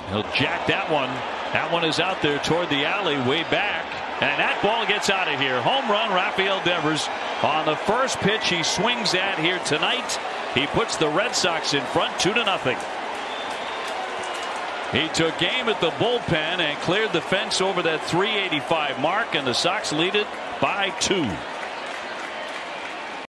He'll jack that one. That one is out there toward the alley, way back. And that ball gets out of here. Home run, Rafael Devers. On the first pitch he swings at here tonight. He puts the Red Sox in front 2-0. He took aim at the bullpen and cleared the fence over that 385 mark, and the Sox lead it by 2.